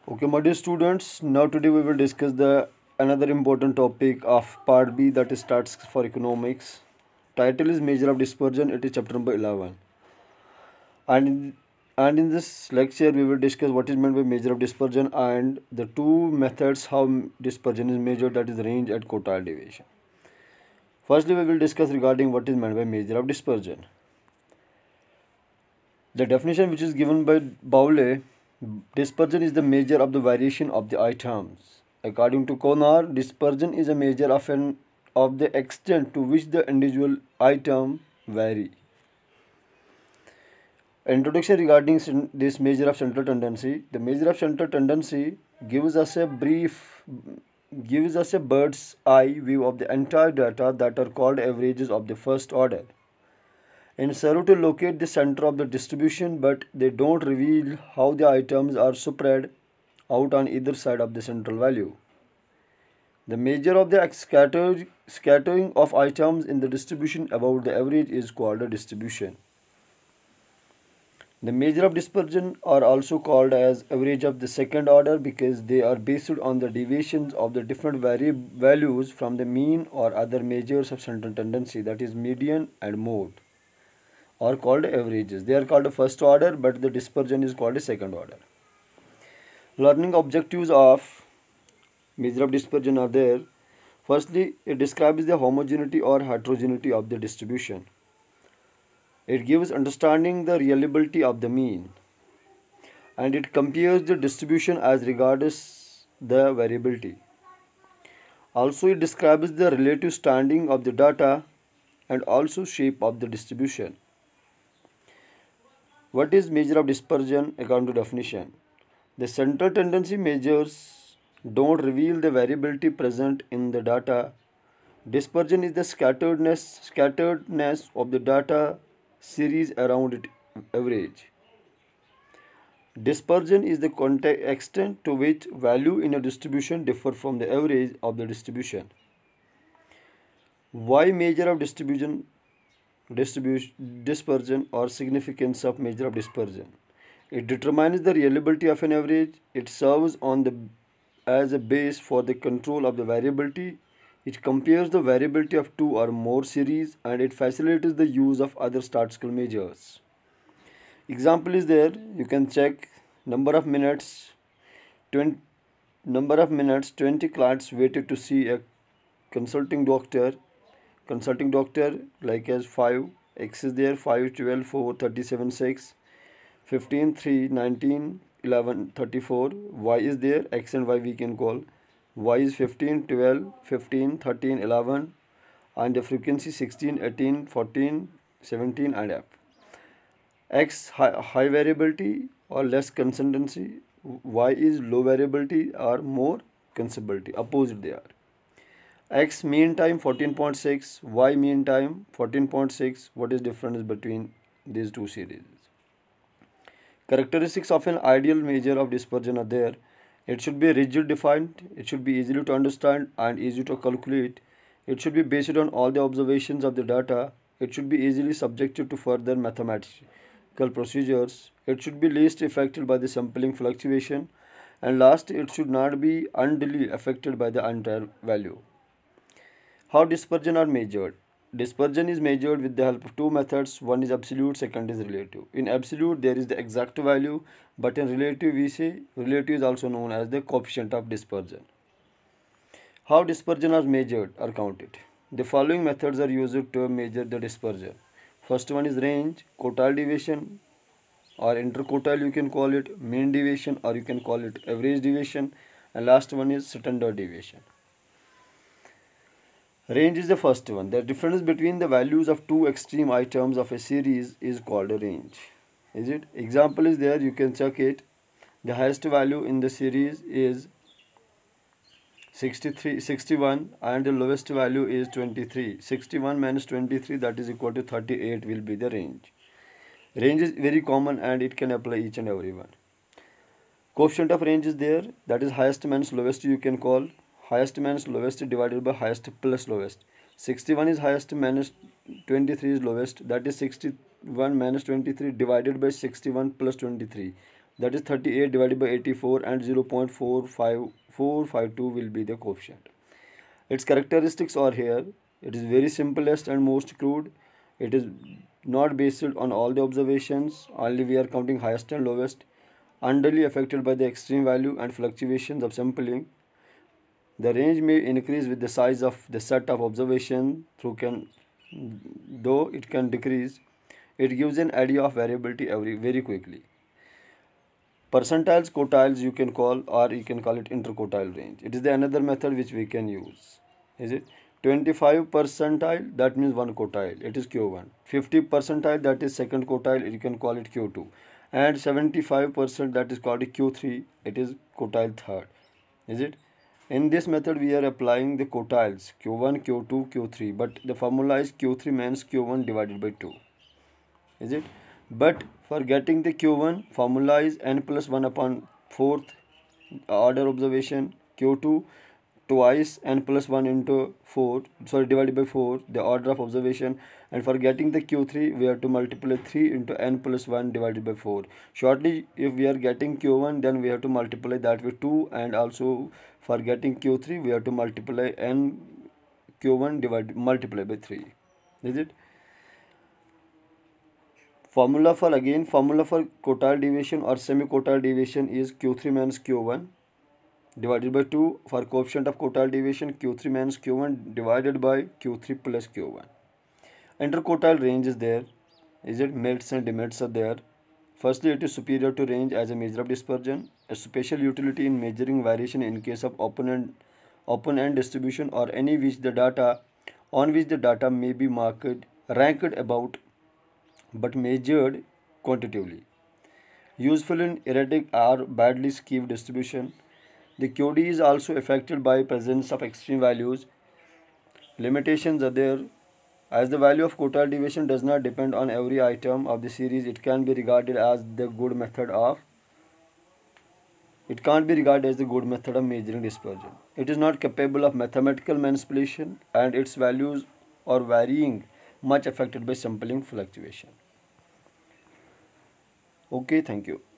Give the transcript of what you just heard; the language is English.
Okay, my dear students, now today we will discuss the another important topic of part B, that starts for economics. Title is Measure of Dispersion. It is chapter number 11. And in this lecture we will discuss what is meant by measure of dispersion and the two methods how dispersion is measured, that is range and quartile deviation. Firstly, we will discuss regarding what is meant by measure of dispersion. The definition which is given by Bowley, dispersion is the measure of the variation of the items. According to Konar, dispersion is a measure of the extent to which the individual item vary. Introduction regarding this measure of central tendency. The measure of central tendency gives us a bird's eye view of the entire data that are called averages of the first order and serve to locate the center of the distribution, but they don't reveal how the items are spread out on either side of the central value. The measure of the scattering of items in the distribution above the average is called a distribution. The measure of dispersion are also called as average of the second order because they are based on the deviations of the different values from the mean or other measures of central tendency, that is median and mode, are called averages. They are called a first order, but the dispersion is called a second order. Learning objectives of measure of dispersion are there. Firstly, it describes the homogeneity or heterogeneity of the distribution. It gives understanding the reliability of the mean, and it compares the distribution as regards the variability. Also, it describes the relative standing of the data and also shape of the distribution. What is measure of dispersion according to definition? The central tendency measures don't reveal the variability present in the data. Dispersion is the scatteredness of the data series around its average. Dispersion is the extent to which value in a distribution differ from the average of the distribution. Why measure of dispersion or significance of measure of dispersion? It determines the reliability of an average. It serves as a base for the control of the variability. It compares the variability of two or more series, and it facilitates the use of other statistical measures. Example is there. You can check number of minutes 20 20 clients waited to see a consulting doctor. Consulting doctor like as 5, x is there, 5 12 4 37 6, 15 3 19 11 34, y is there, x and y we can call, y is 15 12 15 13 11, and the frequency 16 18 14 17 and f. X high variability or less consistency, y is low variability or more consistency, opposite they are. X mean time 14.6, y mean time 14.6. What is difference between these two series? Characteristics of an ideal measure of dispersion are there. It should be rigid defined, it should be easily to understand and easy to calculate. It should be based on all the observations of the data. It should be easily subjected to further mathematical procedures. It should be least affected by the sampling fluctuation. And last, it should not be unduly affected by the entire value. How dispersion are measured? Dispersion is measured with the help of two methods. One is absolute, second is relative. In absolute, there is the exact value, but in relative, we say relative is also known as the coefficient of dispersion. How dispersion are measured or counted? The following methods are used to measure the dispersion. First one is range, quartile deviation, or interquartile you can call it, mean deviation, or you can call it average deviation, and last one is standard deviation. Range is the first one. The difference between the values of two extreme items of a series is called a range. Is it? Example is there, you can check it. The highest value in the series is 61 and the lowest value is 23. 61 minus 23, that is equal to 38 will be the range. Range is very common and it can apply each and every one. Coefficient of range is there, that is highest minus lowest you can call. Highest minus lowest divided by highest plus lowest. 61 is highest minus 23 is lowest, that is 61 minus 23 divided by 61 plus 23. that is 38 divided by 84, and 0.45452 will be the coefficient. Its characteristics are here. It is very simplest and most crude. It is not based on all the observations, only we are counting highest and lowest, unduly affected by the extreme value and fluctuations of sampling. The range may increase with the size of the set of observation though it can decrease. It gives an idea of variability very quickly. Percentiles, quartiles you can call, or you can call it interquartile range. It is the another method which we can use. Is it 25 percentile? That means one quartile. It is Q1. 50 percentile, that is second quartile. You can call it Q2. And 75%, that is called Q3. It is quartile third. Is it? In this method, we are applying the quartiles Q1, Q2, Q3. But the formula is Q3 minus Q1 divided by 2. Is it? But for getting the Q1, formula is n plus 1 upon 4th order observation. Q2 twice n plus 1 into 4, sorry, divided by 4, the order of observation. And for getting the Q3, we have to multiply 3 into n plus 1 divided by 4. Shortly, if we are getting Q1, then we have to multiply that with 2, and also for getting Q3, we have to multiply n Q1 multiply by 3. Is it? Formula for quartile deviation or semi-quartile deviation is Q3 minus Q1 divided by 2. For coefficient of quartile deviation, Q3 minus Q1 divided by Q3 plus Q1. Interquartile range is there. Is it? Melts and demits are there. Firstly, it is superior to range as a measure of dispersion. A special utility in measuring variation in case of open-end distribution or any on which the data may be ranked about but measured quantitatively. Useful in erratic or badly skewed distribution. The QD is also affected by presence of extreme values. Limitations are there. As the value of quartile deviation does not depend on every item of the series, it can't be regarded as the good method of measuring dispersion. It is not capable of mathematical manipulation, and its values are varying much affected by sampling fluctuation. Okay, thank you.